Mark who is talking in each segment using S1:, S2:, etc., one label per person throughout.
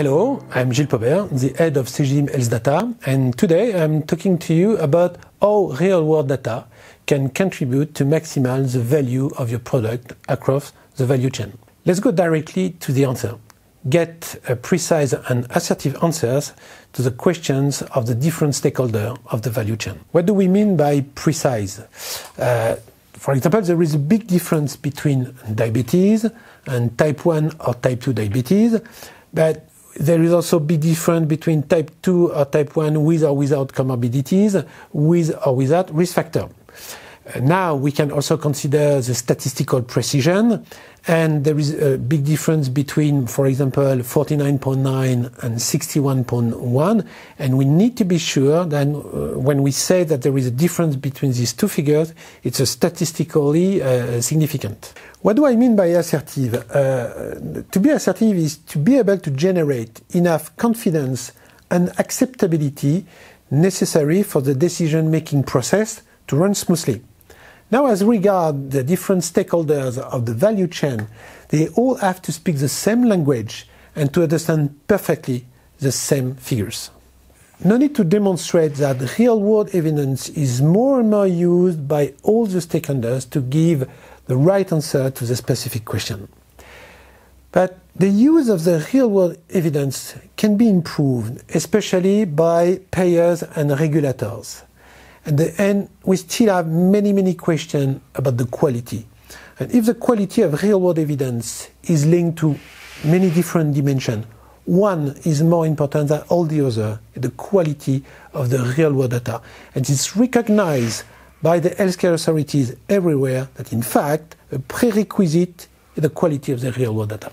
S1: Hello, I'm Gilles Paubert, the head of Cegedim Health Data, and today I'm talking to you about how real-world data can contribute to maximize the value of your product across the value chain. Let's go directly to the answer. Get precise and assertive answers to the questions of the different stakeholders of the value chain. What do we mean by precise? For example, there is a big difference between diabetes and type 1 or type 2 diabetes, but there is also a big difference between type 2 or type 1 with or without comorbidities, with or without risk factor. Now we can also consider the statistical precision, and there is a big difference between, for example, 49.9 and 61.1, and we need to be sure that when we say that there is a difference between these two figures, it's statistically significant. What do I mean by assertive? To be assertive is to be able to generate enough confidence and acceptability necessary for the decision-making process to run smoothly. Now, as regards the different stakeholders of the value chain, they all have to speak the same language and to understand perfectly the same figures. No need to demonstrate that real-world evidence is more and more used by all the stakeholders to give the right answer to the specific question. But the use of the real-world evidence can be improved, especially by payers and regulators. At the end, we still have many questions about the quality. And if the quality of real-world evidence is linked to many different dimensions, one is more important than all the others, the quality of the real-world data. And it's recognized by the healthcare authorities everywhere that, in fact, a prerequisite is the quality of the real-world data.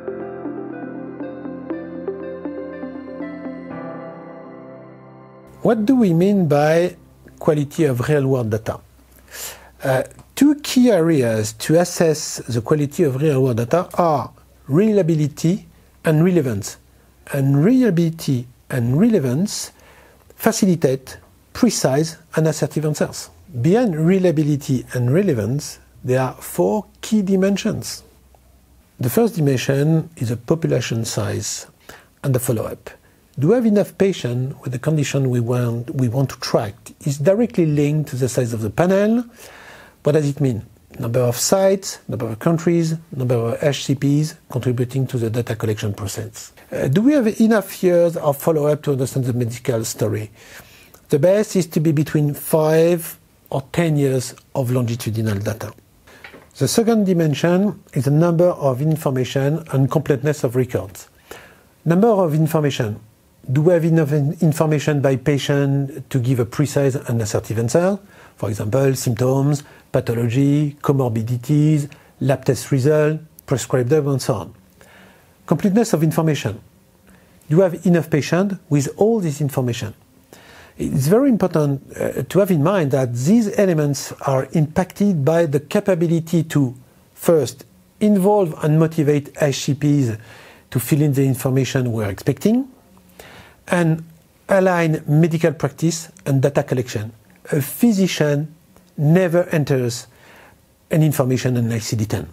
S1: What do we mean by quality of real-world data? Two key areas to assess the quality of real-world data are reliability and relevance. And reliability and relevance facilitate precise and assertive answers. Beyond reliability and relevance, there are four key dimensions. The first dimension is the population size and the follow-up. Do we have enough patients with the condition we want to track? Is directly linked to the size of the panel. What does it mean? Number of sites, number of countries, number of HCPs contributing to the data collection process. Do we have enough years of follow-up to understand the medical story? The best is to be between 5 or 10 years of longitudinal data. The second dimension is the number of information and completeness of records. Number of information. Do we have enough information by patient to give a precise and assertive answer? For example, symptoms, pathology, comorbidities, lab test result, prescribed drug, and so on. Completeness of information. Do you have enough patients with all this information? It's very important to have in mind that these elements are impacted by the capability to, first, involve and motivate HCPs to fill in the information we're expecting, and align medical practice and data collection. A physician never enters an information in ICD-10.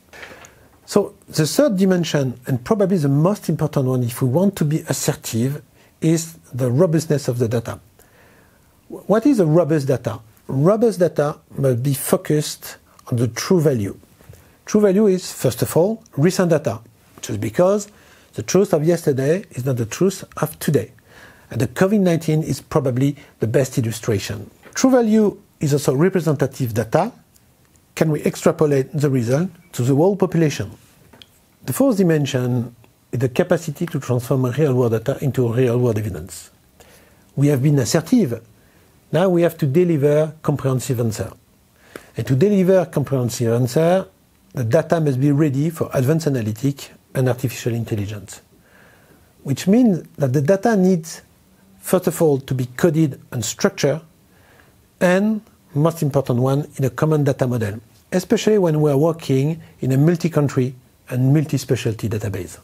S1: So the third dimension, and probably the most important one if we want to be assertive, is the robustness of the data. What is a robust data? Robust data must be focused on the true value. True value is, first of all, recent data, just because the truth of yesterday is not the truth of today. And the COVID-19 is probably the best illustration. True value is also representative data. Can we extrapolate the result to the whole population? The fourth dimension is the capacity to transform real-world data into real-world evidence. We have been assertive. Now we have to deliver comprehensive answer. And to deliver comprehensive answer, the data must be ready for advanced analytics and artificial intelligence. Which means that the data needs, first of all, to be coded and structured, and, most important one, in a common data model, especially when we are working in a multi-country and multi-specialty database.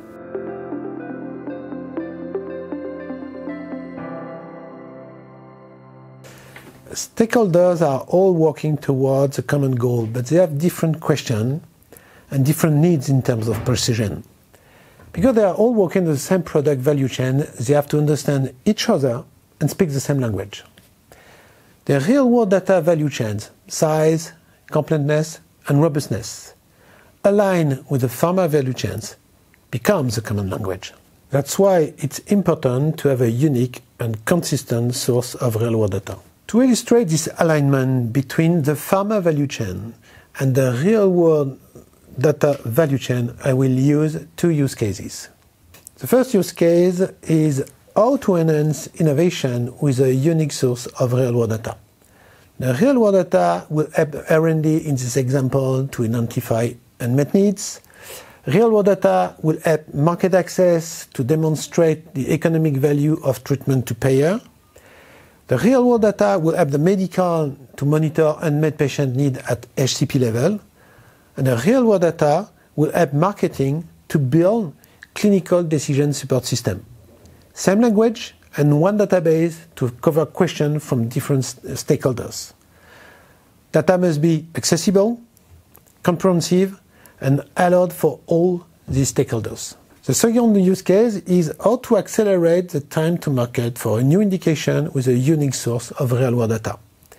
S1: Stakeholders are all working towards a common goal, but they have different questions and different needs in terms of precision. Because they are all working in the same product value chain, they have to understand each other and speak the same language. The real-world data value chains, size, completeness, and robustness, align with the pharma value chains, becomes a common language. That's why it's important to have a unique and consistent source of real-world data. To illustrate this alignment between the pharma value chain and the real-world data value chain, I will use two use cases. The first use case is how to enhance innovation with a unique source of real-world data. The real-world data will help R&D in this example to identify unmet needs. Real-world data will help market access to demonstrate the economic value of treatment to payer. The real-world data will help the medical to monitor unmet patient need at HCP level. And the real-world data will help marketing to build clinical decision support system. Same language and one database to cover questions from different stakeholders. Data must be accessible, comprehensive, and allowed for all these stakeholders. The second use case is how to accelerate the time to market for a new indication with a unique source of real-world data.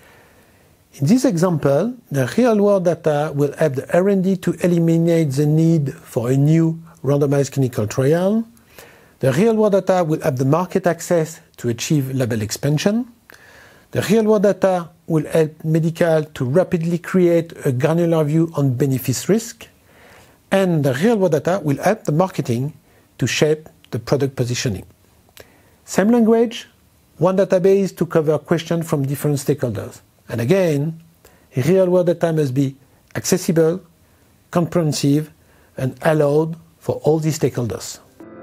S1: In this example, the real-world data will help the R&D to eliminate the need for a new randomized clinical trial. The real-world data will help the market access to achieve label expansion. The real-world data will help medical to rapidly create a granular view on benefits risk. And the real-world data will help the marketing to shape the product positioning. Same language, one database to cover questions from different stakeholders. And again, real-world data must be accessible, comprehensive, and allowed for all these stakeholders.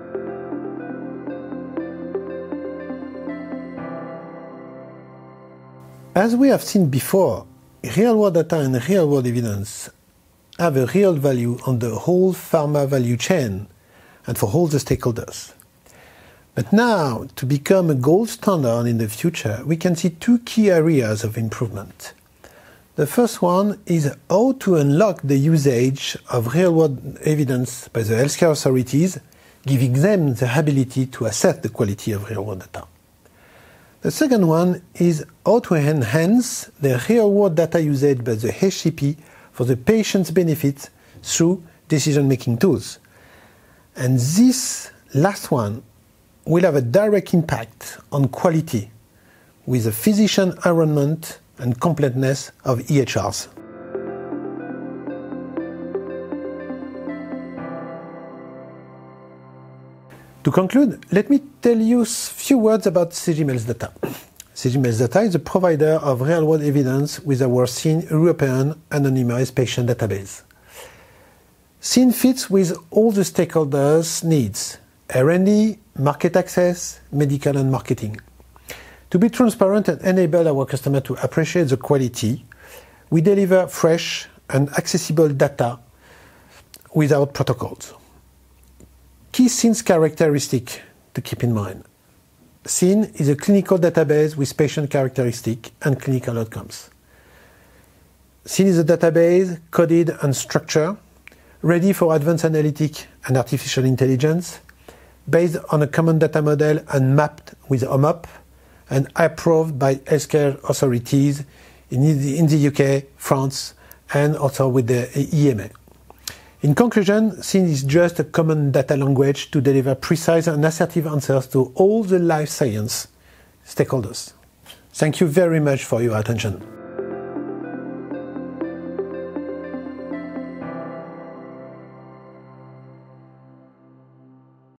S1: As we have seen before, real-world data and real-world evidence have a real value on the whole pharma value chain and for all the stakeholders. But now, to become a gold standard in the future, we can see two key areas of improvement. The first one is how to unlock the usage of real-world evidence by the healthcare authorities, giving them the ability to assess the quality of real-world data. The second one is how to enhance the real-world data usage by the HCP for the patient's benefits through decision-making tools. And this last one will have a direct impact on quality with the physician environment and completeness of EHRs. To conclude, let me tell you a few words about CGMELS Data. CGMELS Data is a provider of real-world evidence with our SIN European anonymized patient database. SIN fits with all the stakeholders' needs: R&D, market access, medical and marketing. To be transparent and enable our customer to appreciate the quality, we deliver fresh and accessible data without protocols. Key SIN's characteristic to keep in mind. SIN is a clinical database with patient characteristics and clinical outcomes. SIN is a database coded and structured, ready for advanced analytic and artificial intelligence, based on a common data model and mapped with OMOP, and approved by healthcare authorities in the UK, France, and also with the EMA. In conclusion, SIN is just a common data language to deliver precise and assertive answers to all the life science stakeholders. Thank you very much for your attention.